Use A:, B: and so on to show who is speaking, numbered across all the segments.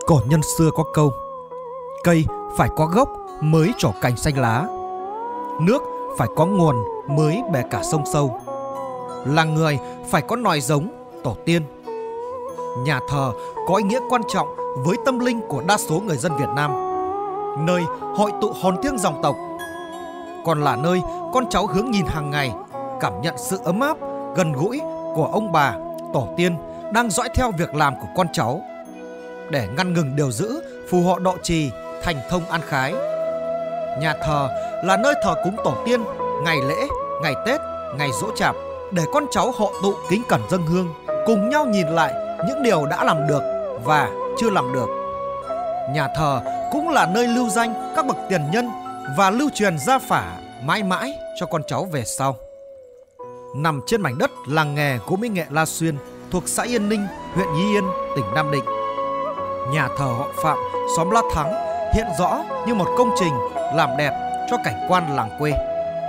A: Cổ nhân xưa có câu: cây phải có gốc mới trổ cành xanh lá, nước phải có nguồn mới bè cả sông sâu, là người phải có nòi giống tổ tiên. Nhà thờ có ý nghĩa quan trọng với tâm linh của đa số người dân Việt Nam, nơi hội tụ hồn thiêng dòng tộc, còn là nơi con cháu hướng nhìn hàng ngày, cảm nhận sự ấm áp, gần gũi của ông bà, tổ tiên đang dõi theo việc làm của con cháu, để ngăn ngừng điều giữ, phù hộ độ trì, thành thông an khái. Nhà thờ là nơi thờ cúng tổ tiên ngày lễ, ngày Tết, ngày giỗ chạp, để con cháu hộ tụ kính cẩn dâng hương, cùng nhau nhìn lại những điều đã làm được và chưa làm được. Nhà thờ cũng là nơi lưu danh các bậc tiền nhân và lưu truyền gia phả mãi mãi cho con cháu về sau. Nằm trên mảnh đất làng nghề gỗ mỹ nghệ La Xuyên thuộc xã Yên Ninh, huyện Y Yên, tỉnh Nam Định, nhà thờ họ Phạm xóm La Thắng hiện rõ như một công trình làm đẹp cho cảnh quan làng quê.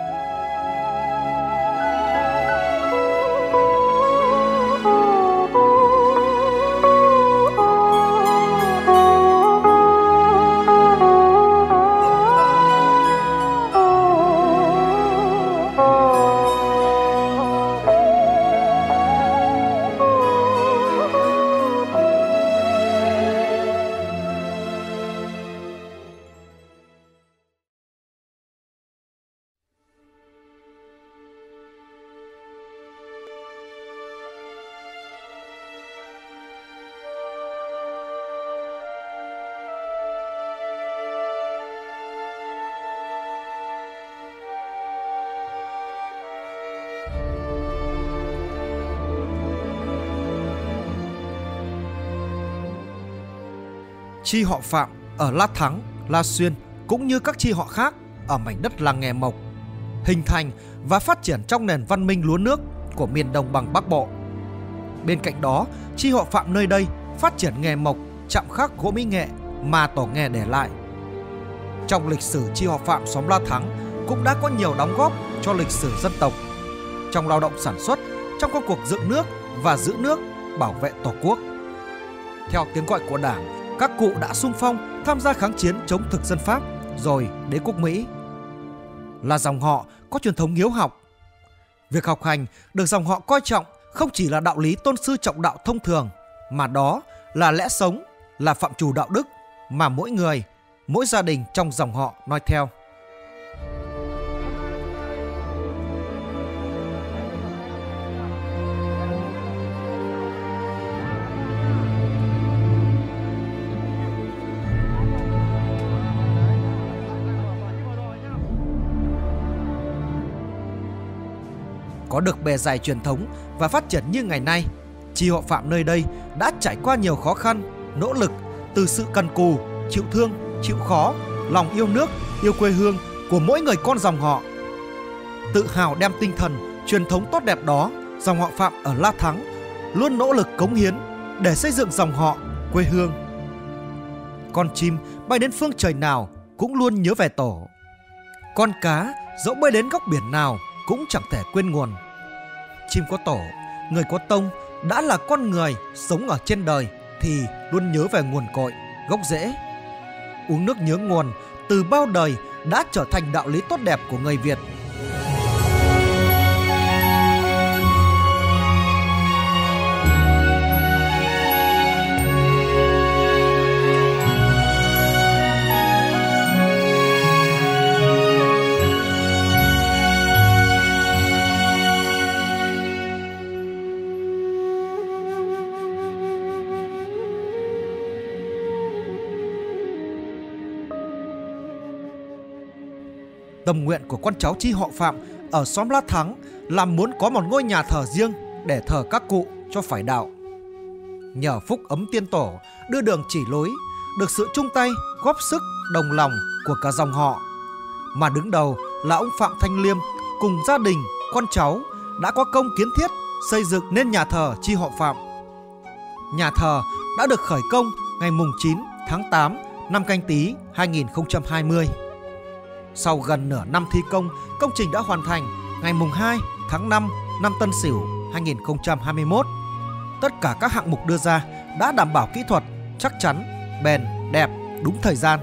A: Chi họ Phạm ở La Thắng, La Xuyên cũng như các chi họ khác ở mảnh đất làng nghề mộc, hình thành và phát triển trong nền văn minh lúa nước của miền đồng bằng Bắc Bộ. Bên cạnh đó, chi họ Phạm nơi đây phát triển nghề mộc, chạm khắc gỗ mỹ nghệ mà tổ nghề để lại. Trong lịch sử chi họ Phạm xóm La Thắng cũng đã có nhiều đóng góp cho lịch sử dân tộc, trong lao động sản xuất, trong công cuộc dựng nước và giữ nước, bảo vệ Tổ quốc. Theo tiếng gọi của Đảng, các cụ đã xung phong tham gia kháng chiến chống thực dân Pháp rồi đế quốc Mỹ. Là dòng họ có truyền thống hiếu học. Việc học hành được dòng họ coi trọng không chỉ là đạo lý tôn sư trọng đạo thông thường, mà đó là lẽ sống, là phạm trù đạo đức mà mỗi người, mỗi gia đình trong dòng họ noi theo. Có được bề dày truyền thống và phát triển như ngày nay, chi họ Phạm nơi đây đã trải qua nhiều khó khăn, nỗ lực, từ sự cần cù, chịu thương, chịu khó, lòng yêu nước, yêu quê hương của mỗi người con dòng họ. Tự hào đem tinh thần, truyền thống tốt đẹp đó, dòng họ Phạm ở La Thắng luôn nỗ lực cống hiến để xây dựng dòng họ, quê hương. Con chim bay đến phương trời nào cũng luôn nhớ về tổ. Con cá dẫu bay đến góc biển nào cũng chẳng thể quên nguồn. Chim có tổ, người có tông, đã là con người sống ở trên đời thì luôn nhớ về nguồn cội, gốc rễ. Uống nước nhớ nguồn từ bao đời đã trở thành đạo lý tốt đẹp của người Việt. Tâm nguyện của con cháu chi họ Phạm ở xóm La Thắng là muốn có một ngôi nhà thờ riêng để thờ các cụ cho phải đạo. Nhờ phúc ấm tiên tổ đưa đường chỉ lối, được sự chung tay, góp sức, đồng lòng của cả dòng họ, mà đứng đầu là ông Phạm Thanh Liêm cùng gia đình, con cháu đã có công kiến thiết xây dựng nên nhà thờ chi họ Phạm. Nhà thờ đã được khởi công ngày 9 tháng 8 năm Canh Tý 2020. Sau gần nửa năm thi công, công trình đã hoàn thành ngày 2 tháng 5 năm Tân Sửu 2021. Tất cả các hạng mục đưa ra đã đảm bảo kỹ thuật, chắc chắn, bền, đẹp, đúng thời gian.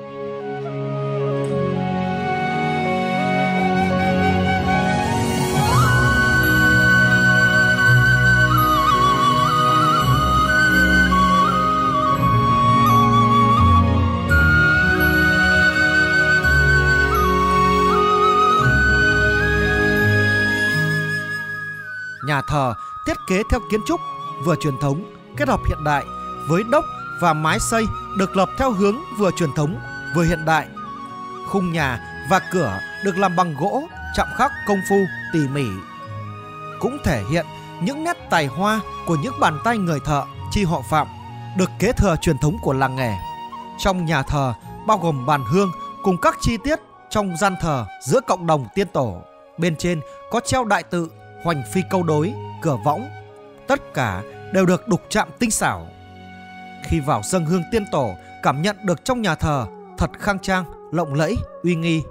A: Nhà thờ thiết kế theo kiến trúc vừa truyền thống kết hợp hiện đại với đốc và mái xây được lập theo hướng vừa truyền thống vừa hiện đại. Khung nhà và cửa được làm bằng gỗ chạm khắc công phu tỉ mỉ, cũng thể hiện những nét tài hoa của những bàn tay người thợ chi họ Phạm được kế thừa truyền thống của làng nghề. Trong nhà thờ bao gồm bàn hương cùng các chi tiết trong gian thờ giữa cộng đồng tiên tổ. Bên trên có treo đại tự, hoành phi câu đối, cửa võng. Tất cả đều được đục chạm tinh xảo. Khi vào dâng hương tiên tổ, cảm nhận được trong nhà thờ thật khang trang, lộng lẫy, uy nghi.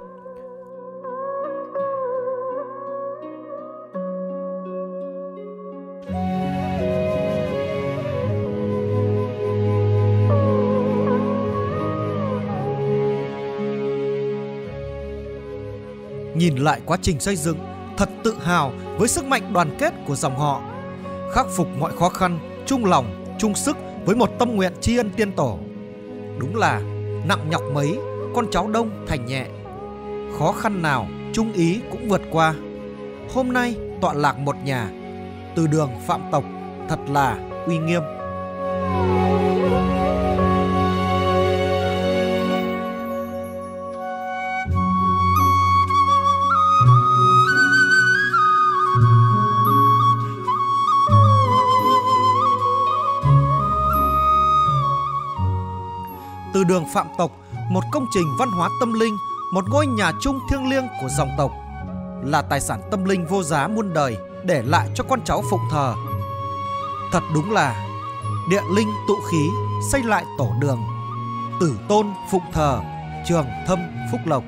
A: Nhìn lại quá trình xây dựng, thật tự hào với sức mạnh đoàn kết của dòng họ, khắc phục mọi khó khăn, chung lòng, chung sức với một tâm nguyện tri ân tiên tổ. Đúng là nặng nhọc mấy, con cháu đông thành nhẹ, khó khăn nào chung ý cũng vượt qua. Hôm nay tọa lạc một nhà, từ đường Phạm tộc, thật là uy nghiêm. Từ đường Phạm tộc, một công trình văn hóa tâm linh, một ngôi nhà chung thiêng liêng của dòng tộc, là tài sản tâm linh vô giá muôn đời để lại cho con cháu phụng thờ. Thật đúng là địa linh tụ khí, xây lại tổ đường, tử tôn phụng thờ, trường thâm phúc lộc.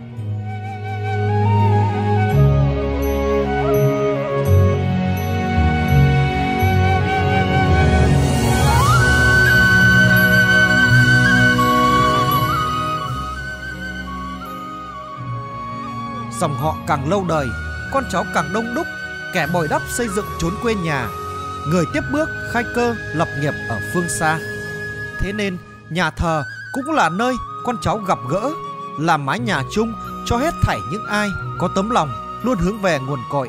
A: Dòng họ càng lâu đời, con cháu càng đông đúc, kẻ bồi đắp xây dựng chốn quê nhà, người tiếp bước khai cơ lập nghiệp ở phương xa. Thế nên nhà thờ cũng là nơi con cháu gặp gỡ, làm mái nhà chung cho hết thảy những ai có tấm lòng luôn hướng về nguồn cội.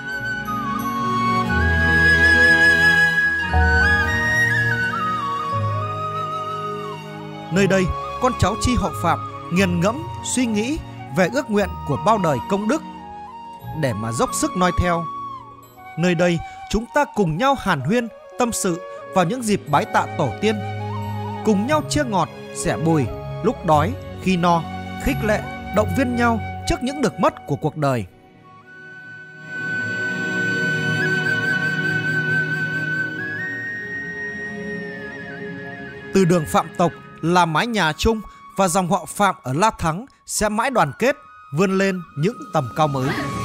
A: Nơi đây, con cháu chi họ Phạm nghiền ngẫm suy nghĩ về ước nguyện của bao đời công đức để mà dốc sức noi theo. Nơi đây chúng ta cùng nhau hàn huyên, tâm sự vào những dịp bái tạ tổ tiên, cùng nhau chia ngọt, sẻ bùi lúc đói khi no, khích lệ, động viên nhau trước những được mất của cuộc đời. Từ đường Phạm tộc là mái nhà chung và dòng họ Phạm ở La Thắng sẽ mãi đoàn kết, vươn lên những tầm cao mới.